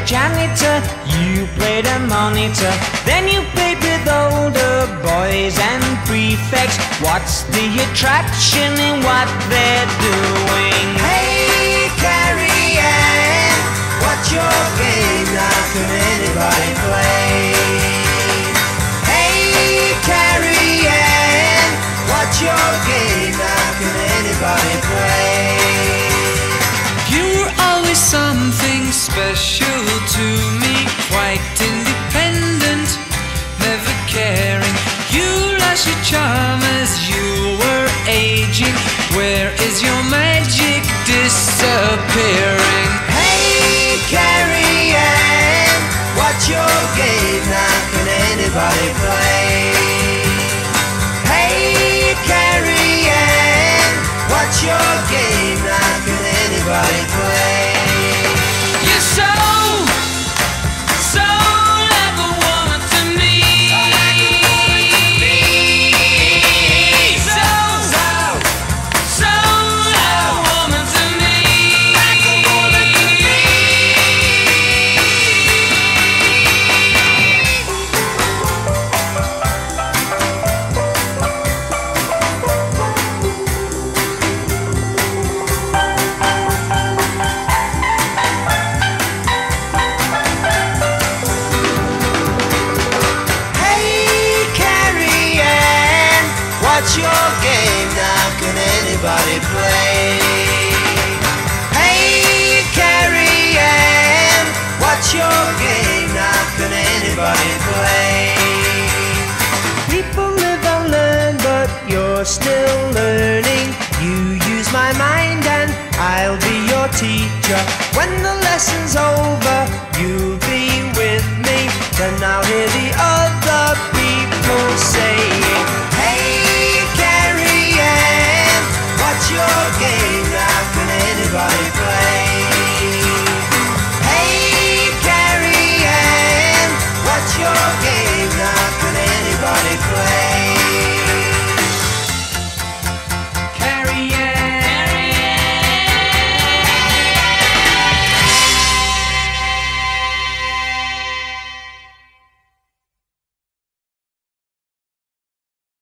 janitor, you played a monitor. Then you played with older boys and prefects. What's the attraction in what they're doing? Hey, Carrie Anne, what's your game? Now can anybody play? Hey, Carrie Anne, what's your game? Now can anybody play? You're always something special to me, quite independent, never caring. You lost your charm as you were aging. Where is your magic disappearing? Hey, Carrie Anne, what's your game? Now can anybody play? Hey, Carrie Anne, what's your game? Now can anybody play? You're so like a woman to me. So like a woman to me. Hey, Carrie Anne, what's your game? Now can anybody play? Hey, Carrie Anne, what's your game? Now can anybody play? People live and learn, but you're still learning. You use my mind and I'll be your teacher. When the lesson's over, you'll be with me. Then I'll hear the